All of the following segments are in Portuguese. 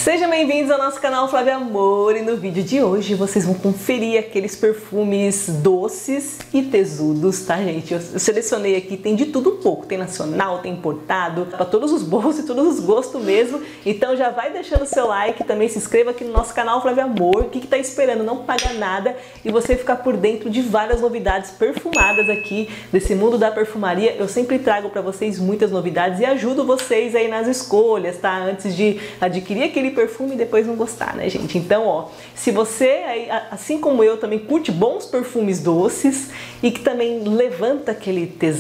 Sejam bem-vindos ao nosso canal Flávia Amor, e no vídeo de hoje vocês vão conferir aqueles perfumes doces e tesudos, tá, gente? Eu selecionei aqui, tem de tudo um pouco, tem nacional, tem importado, para todos os bolsos e todos os gostos mesmo. Então já vai deixando o seu like, também se inscreva aqui no nosso canal Flávia Amor. O que tá esperando? Não paga nada e você ficar por dentro de várias novidades perfumadas aqui desse mundo da perfumaria. Eu sempre trago para vocês muitas novidades e ajudo vocês aí nas escolhas, tá? Antes de adquirir aquele perfume e depois não gostar, né, gente? Então, ó, se você, assim como eu, também curte bons perfumes doces e que também levanta aquele tesão,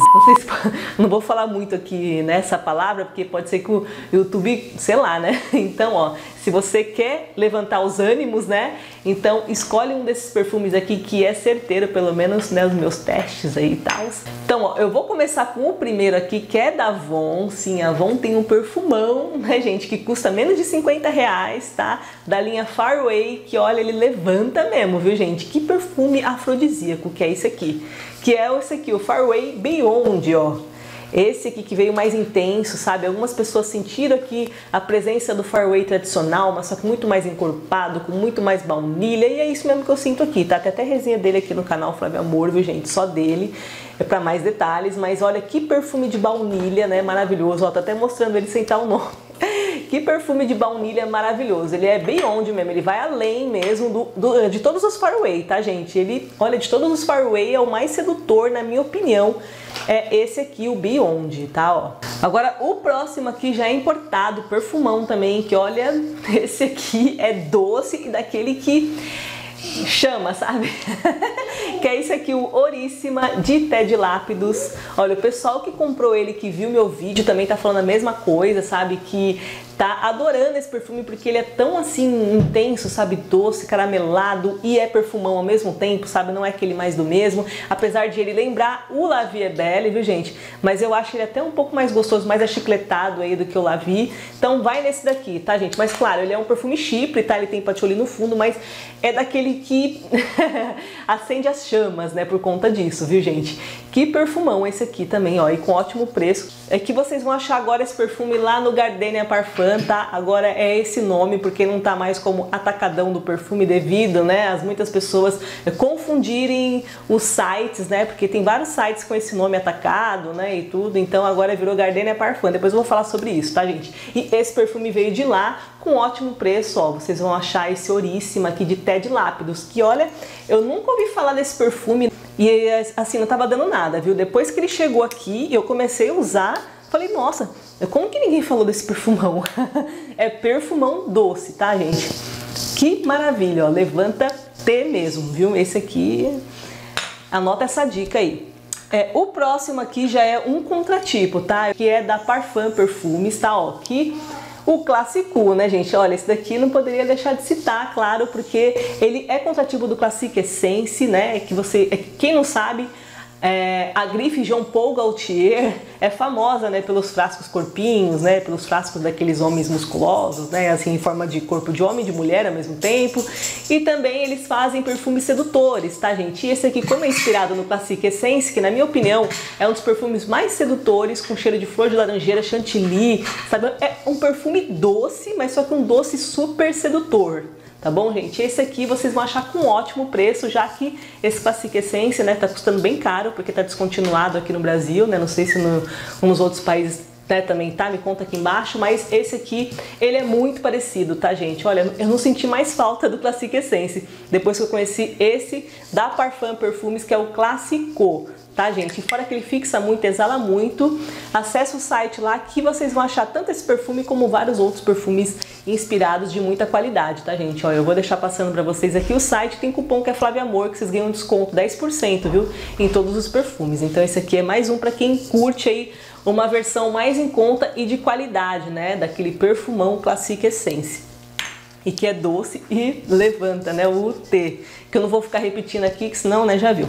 não vou falar muito aqui nessa palavra, porque pode ser que o YouTube, sei lá, né? Então, ó, se você quer levantar os ânimos, né? Então, escolhe um desses perfumes aqui que é certeiro, pelo menos, né, os meus testes aí e tal. Então, ó, eu vou começar com o primeiro aqui, que é da Avon. Sim, a Avon tem um perfumão, né, gente, que custa menos de R$50, tá? Da linha Farway, que olha, ele levanta mesmo, viu, gente? Que perfume afrodisíaco que é esse aqui. Que é esse aqui, o Farway Beyond, ó. Esse aqui que veio mais intenso, sabe? Algumas pessoas sentiram aqui a presença do Farway tradicional, mas só que muito mais encorpado, com muito mais baunilha, e é isso mesmo que eu sinto aqui, tá? Tem até resenha dele aqui no canal Flávia Amor, viu, gente? Só dele, é pra mais detalhes, mas olha que perfume de baunilha, né? Maravilhoso, ó, tô até mostrando ele sem tal o nome. Que perfume de baunilha maravilhoso, ele é Beyond mesmo, ele vai além mesmo de todos os Farway, tá, gente? Ele, olha, de todos os Farway é o mais sedutor, na minha opinião, é esse aqui, o Beyond, tá, ó. Agora, o próximo aqui já é importado, perfumão também, que olha, esse aqui é doce e daquele que chama, sabe? Que é esse aqui, o Orissima de Ted Lápidos. Olha, o pessoal que comprou ele, que viu meu vídeo, também tá falando a mesma coisa, sabe? Que tá adorando esse perfume porque ele é tão assim intenso, sabe? Doce, caramelado e é perfumão ao mesmo tempo, sabe? Não é aquele mais do mesmo, apesar de ele lembrar o La Vie est Belle, viu, gente? Mas eu acho ele até um pouco mais gostoso, mais achicletado aí do que o La Vie. Então vai nesse daqui, tá, gente? Mas claro, ele é um perfume chipre, tá? Ele tem patchouli no fundo, mas é daquele que acende as chamas, né? Por conta disso, viu, gente? Que perfumão esse aqui também, ó, e com ótimo preço. É que vocês vão achar agora esse perfume lá no Gardenia Parfum, tá? Agora é esse nome, porque não tá mais como Atacadão do Perfume devido, né, as muitas pessoas confundirem os sites, né, porque tem vários sites com esse nome Atacado, né, e tudo, então agora virou Gardenia Parfum. Depois eu vou falar sobre isso, tá, gente? E esse perfume veio de lá com ótimo preço, ó, vocês vão achar esse Orissima aqui de Ted Lápidos, que olha, eu nunca ouvi falar desse perfume e assim, não tava dando nada, viu? Depois que ele chegou aqui, eu comecei a usar, falei, nossa, como que ninguém falou desse perfumão? É perfumão doce, tá, gente? Que maravilha, ó, levanta T mesmo, viu? Esse aqui, anota essa dica aí. O próximo aqui já é um contratipo, tá? Que é da Parfum Perfumes, tá? Ó, que o clássico, né, gente? Olha, esse daqui não poderia deixar de citar, claro, porque ele é contratipo do Classique Essence, né? Que você, quem não sabe, a grife Jean Paul Gaultier é famosa, né, pelos frascos corpinhos, né, pelos frascos daqueles homens musculosos, né, assim, em forma de corpo de homem e de mulher ao mesmo tempo. E também eles fazem perfumes sedutores, tá, gente? E esse aqui, como é inspirado no Classique Essence, que na minha opinião é um dos perfumes mais sedutores, com cheiro de flor de laranjeira, chantilly, sabe? É um perfume doce, mas só que um doce super sedutor. Tá bom, gente? Esse aqui vocês vão achar com ótimo preço, já que esse Classique Essence, né, tá custando bem caro, porque tá descontinuado aqui no Brasil, né? Não sei se nos outros países, né, também tá, me conta aqui embaixo, mas esse aqui, ele é muito parecido, tá, gente? Olha, eu não senti mais falta do Classique Essence depois que eu conheci esse da Parfum Perfumes, que é o Clássico, tá, gente? Fora que ele fixa muito, exala muito. Acesse o site lá que vocês vão achar tanto esse perfume como vários outros perfumes inspirados de muita qualidade, tá, gente? Ó, eu vou deixar passando pra vocês aqui o site, tem cupom que é Flávia Amor, que vocês ganham um desconto 10%, viu? Em todos os perfumes. Então esse aqui é mais um pra quem curte aí uma versão mais em conta e de qualidade, né? Daquele perfumão Classique Essence. E que é doce e levanta, né? O T. Que eu não vou ficar repetindo aqui, que senão, né, já viu.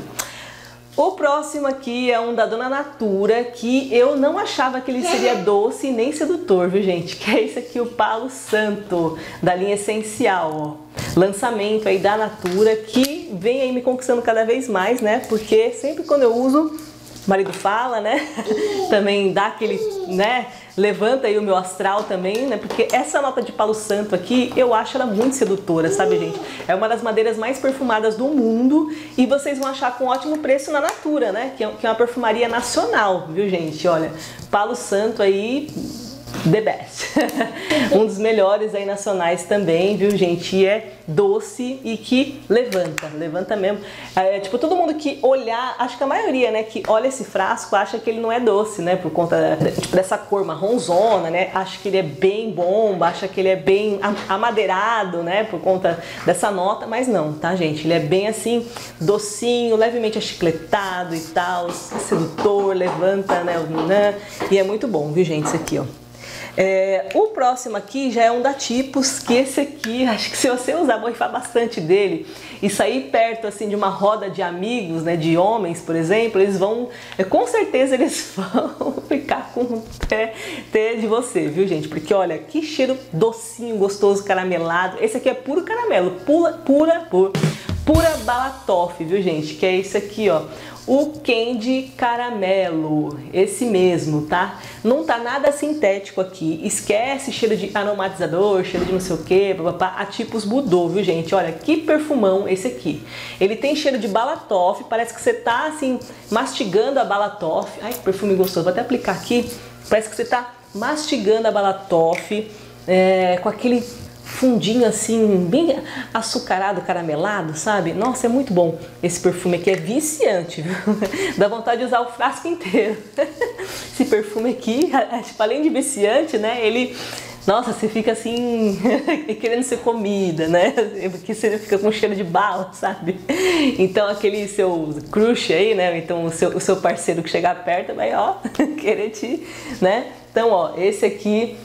O próximo aqui é um da Dona Natura, que eu não achava que ele seria doce nem sedutor, viu, gente? Que é esse aqui, o Palo Santo, da linha Essencial, ó. Lançamento aí da Natura, que vem aí me conquistando cada vez mais, né? Porque sempre quando eu uso, o marido fala, né? Também dá aquele, né? Levanta aí o meu astral também, né? Porque essa nota de Palo Santo aqui, eu acho ela muito sedutora, sabe, gente? É uma das madeiras mais perfumadas do mundo e vocês vão achar com ótimo preço na Natura, né? Que é uma perfumaria nacional, viu, gente? Olha, Palo Santo aí, the best. Um dos melhores aí nacionais também, viu, gente? E é doce e que levanta mesmo. Tipo, todo mundo que olhar, acho que a maioria, né, que olha esse frasco acha que ele não é doce, né, por conta, tipo, dessa cor marronzona, né, acha que ele é bem bomba, acha que ele é bem amadeirado, né, por conta dessa nota, mas não, tá, gente? Ele é bem assim, docinho, levemente achicletado e tal, sedutor, levanta, né, e é muito bom, viu, gente, isso aqui, ó. O próximo aqui já é um da Tipos, que esse aqui, acho que se você usar, borrifar bastante dele e sair perto assim de uma roda de amigos, né, de homens, por exemplo, eles vão, com certeza eles vão ficar com o pé de você, viu, gente? Porque olha, que cheiro docinho, gostoso, caramelado. Esse aqui é puro caramelo, pura balatoff, viu, gente? Que é esse aqui, ó. O Candy Caramelo, esse mesmo, tá? Não tá nada sintético aqui, esquece cheiro de aromatizador, cheiro de não sei o que, a Tipos mudou, viu, gente? Olha, que perfumão esse aqui. Ele tem cheiro de balatoff, parece que você tá, assim, mastigando a balatoff. Ai, que perfume gostoso, vou até aplicar aqui. Parece que você tá mastigando a balatoff, com aquele fundinho assim, bem açucarado, caramelado, sabe? Nossa, é muito bom esse perfume aqui, é viciante, viu? Dá vontade de usar o frasco inteiro. Esse perfume aqui, tipo, além de viciante, né? Ele, nossa, você fica assim, querendo ser comida, né? Porque você fica com cheiro de bala, sabe? Então aquele seu crush aí, né? Então o seu parceiro que chegar perto vai, ó, querer te, né? Então, ó, esse aqui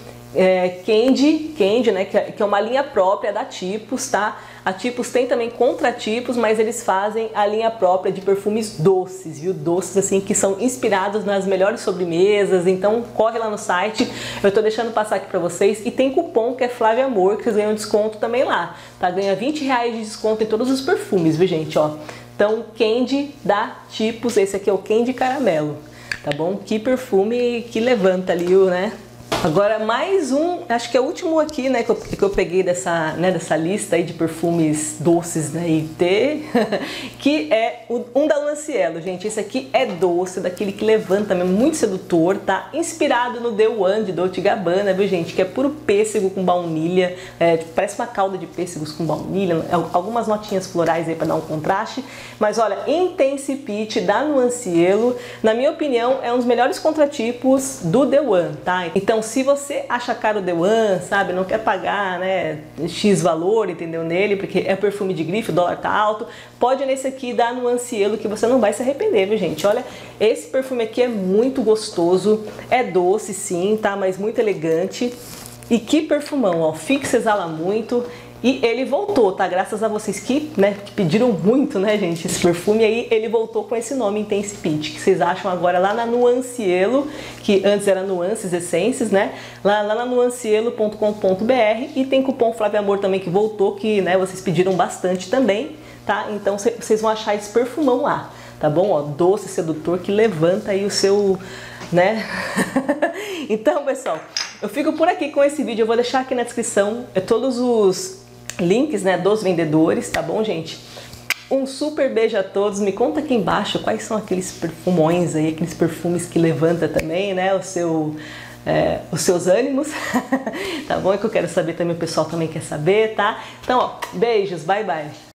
Candy, né, que é uma linha própria da Tipos, tá? A Tipos tem também contratipos, mas eles fazem a linha própria de perfumes doces, viu? Doces assim que são inspirados nas melhores sobremesas, então corre lá no site, eu tô deixando passar aqui pra vocês e tem cupom que é Flávia Amor, que vocês ganham desconto também lá, tá? Ganha R$20 de desconto em todos os perfumes, viu, gente, ó? Então, Candy da Tipos, esse aqui é o Candy Caramelo, tá bom? Que perfume que levanta ali, né? Agora mais um, acho que é o último aqui, né, que eu peguei dessa lista aí de perfumes doces, né, que é um da Lancielo, gente. Esse aqui é doce, daquele que levanta mesmo, muito sedutor, tá? Inspirado no The One de Dolce & Gabbana, viu, gente? Que é puro pêssego com baunilha, parece uma calda de pêssegos com baunilha, algumas notinhas florais aí pra dar um contraste. Mas olha, Intense Peach da Lancielo, na minha opinião, é um dos melhores contratipos do The One, tá? Então, se você acha caro o The One, sabe, não quer pagar, né, X valor, entendeu, nele, porque é perfume de grife, o dólar tá alto, pode ir nesse aqui da Lancielo que você não vai se arrepender, viu, gente? Olha, esse perfume aqui é muito gostoso, é doce sim, tá, mas muito elegante. E que perfumão, ó, fixa, exala muito. E ele voltou, tá? Graças a vocês que, né, que pediram muito, né, gente, esse perfume aí, ele voltou com esse nome Intense Peach, que vocês acham agora lá na Nuancielo, que antes era Nuances Essências, né? Lá na nuancielo.com.br e tem cupom Flávia Amor também que voltou, que, né, vocês pediram bastante também, tá? Então vocês vão achar esse perfumão lá, tá bom? Ó, doce, sedutor, que levanta aí o seu, né? Então, pessoal, eu fico por aqui com esse vídeo, eu vou deixar aqui na descrição todos os links, né, dos vendedores, tá bom, gente? Um super beijo a todos, me conta aqui embaixo quais são aqueles perfumões aí, aqueles perfumes que levanta também, né, os seus ânimos, tá bom? É que eu quero saber também, o pessoal também quer saber, tá? Então, ó, beijos, bye bye!